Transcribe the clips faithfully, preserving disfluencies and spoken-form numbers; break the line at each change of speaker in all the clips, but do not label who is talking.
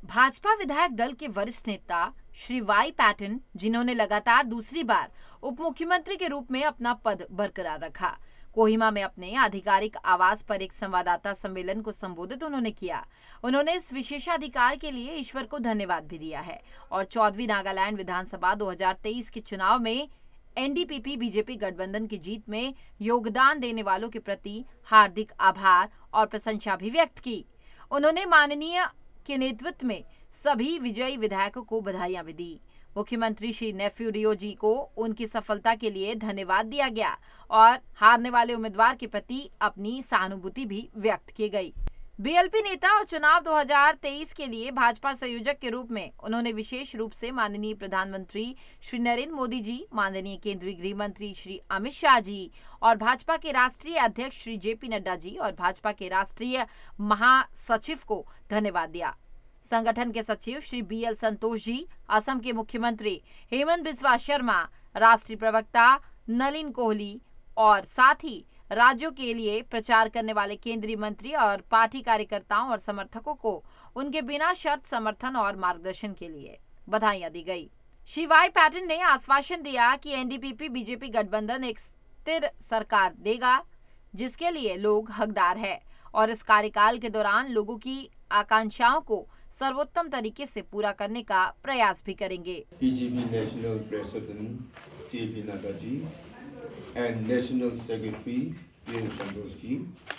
भाजपा विधायक दल के वरिष्ठ नेता श्री वाई पैटन, जिन्होंने लगातार दूसरी बार उप मुख्यमंत्री के रूप में अपना पद बरकरार रखा, कोहिमा में अपने आधिकारिक आवास पर एक संवाददाता सम्मेलन को संबोधित उन्होंने किया। उन्होंने इस विशेषाधिकार के लिए ईश्वर को धन्यवाद भी दिया है और चौदहवीं नागालैंड विधानसभा दो हज़ार तेईस के चुनाव में एनडीपीपी बीजेपी गठबंधन की जीत में योगदान देने वालों के प्रति हार्दिक आभार और प्रशंसा भी व्यक्त की। उन्होंने माननीय के नेतृत्व में सभी विजयी विधायकों को बधाइयां भी दी। मुख्यमंत्री श्री नेफ्यू रियो जी को उनकी सफलता के लिए धन्यवाद दिया गया और हारने वाले उम्मीदवार के प्रति अपनी सहानुभूति भी व्यक्त की गई। बीएलपी नेता और चुनाव दो हज़ार तेईस के लिए भाजपा संयोजक के रूप में उन्होंने विशेष रूप से माननीय प्रधानमंत्री श्री नरेंद्र मोदी जी, माननीय केंद्रीय गृह मंत्री श्री अमित शाह जी और भाजपा के राष्ट्रीय अध्यक्ष श्री जेपी नड्डा जी और भाजपा के राष्ट्रीय महासचिव को धन्यवाद दिया। संगठन के सचिव श्री बी एल संतोष जी, असम के मुख्यमंत्री हेमंत बिस्वा शर्मा, राष्ट्रीय प्रवक्ता नलिन कोहली और साथ ही राज्यों के लिए प्रचार करने वाले केंद्रीय मंत्री और पार्टी कार्यकर्ताओं और समर्थकों को उनके बिना शर्त समर्थन और मार्गदर्शन के लिए बधाइयां दी गई। श्री वाई पैटन ने आश्वासन दिया कि एनडीपीपी बीजेपी गठबंधन एक स्थिर सरकार देगा जिसके लिए लोग हकदार है और इस कार्यकाल के दौरान लोगों की आकांक्षाओं को सर्वोत्तम तरीके से पूरा करने का प्रयास भी करेंगे।
BJP national president JP Nadda ji and National Secretary Santosh ji,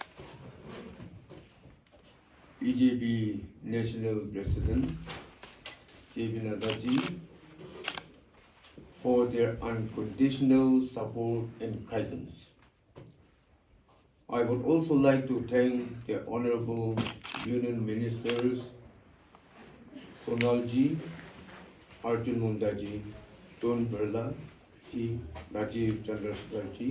B J P National President J P Nagga ji, for their unconditional support and guidance. I would also like to thank the Honorable Union Ministers Sonal ji, Arjun Munda ji, John Birla ji, Rajiv Chandrasekhar ji,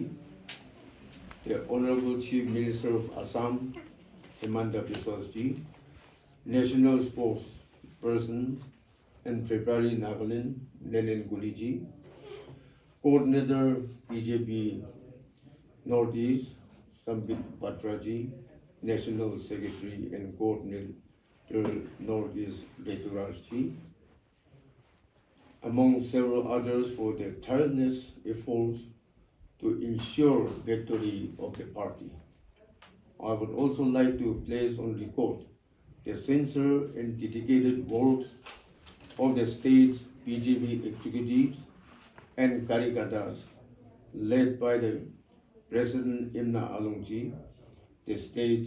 the Honorable Chief Minister of Assam, Himanta Biswa ji, National Spokesperson and February Nagaland, Nelen Guli ji, Coordinator B J P Northeast, Sambit Patra ji, National Secretary and Coordinator Northeast, Beturaj ji, among several others, for their tireless efforts to ensure victory of the party. I would also like to place on record the sincere and dedicated works of the state B J P executives and karyakartas led by the President Imna Alongji, the state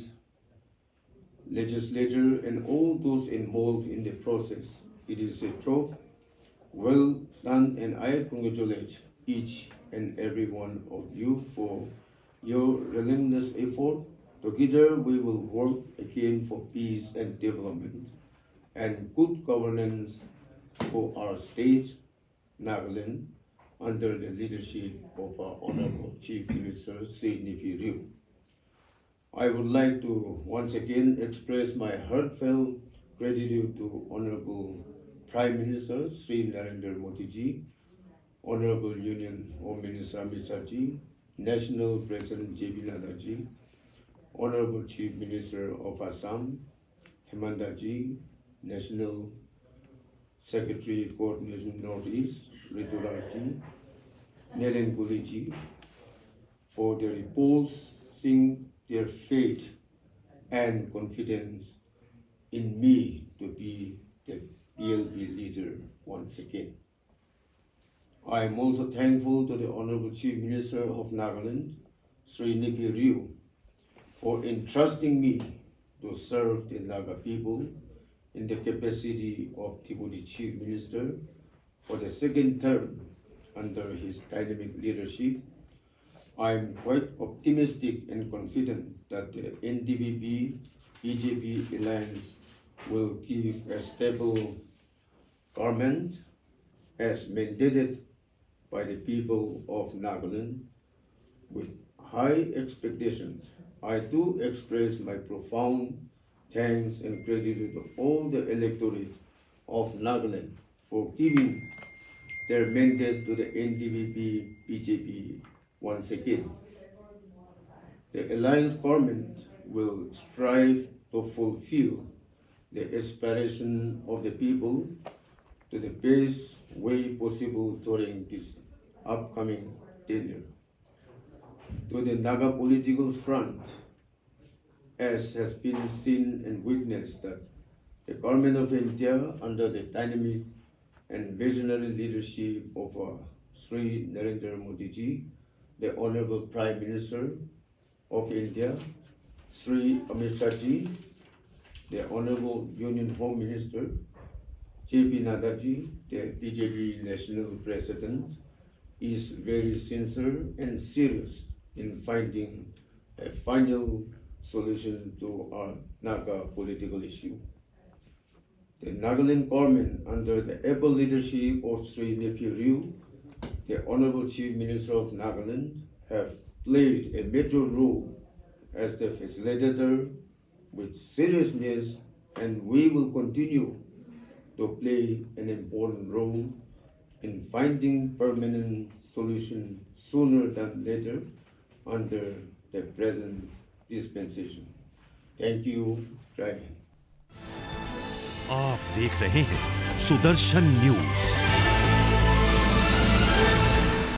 legislature and all those involved in the process. It is a job well done, and I congratulate each and every one of you for your relentless effort. Together we will work again for peace and development and good governance for our state, Nagaland, under the leadership of our Honorable Chief Minister, Shri Y. I would like to once again express my heartfelt gratitude to Honorable Prime Minister Shri Narendra Modi ji, Honorable Union Home Minister Amit Shah ji, National President J P Nagga ji, Honorable Chief Minister of Assam, Himanta ji, National Secretary Coordination Northeast, Rituraj ji, Nelen Guli ji, for their reposing their faith and confidence in me to be the B L P leader once again. I am also thankful to the Honorable Chief Minister of Nagaland, Shri Y, for entrusting me to serve the Naga people in the capacity of Deputy Chief Minister for the second term under his dynamic leadership. I am quite optimistic and confident that the N D P P B J P alliance will give a stable government as mandated by the people of Nagaland. With high expectations, I do express my profound thanks and gratitude to all the electorate of Nagaland for giving their mandate to the N D P P B J P once again. The alliance government will strive to fulfill the aspiration of the people to the best way possible during this upcoming tenure. To the Naga political front, as has been seen and witnessed, that the government of India, under the dynamic and visionary leadership of uh, Shri Narendra Modi ji, the Honorable Prime Minister of India, Shri Amit Shah ji, the Honorable Union Home Minister, J P Nadda ji, the B J P National President, is very sincere and serious in finding a final solution to our Naga political issue. The Nagaland government, under the able leadership of Shri Nephew Ryu, the Honorable Chief Minister of Nagaland, have played a major role as the facilitator with seriousness, and we will continue to play an important role in finding permanent solution sooner than later under the present dispensation. Thank you. Jai Hind.
आप देख रहे हैं Sudarshan news.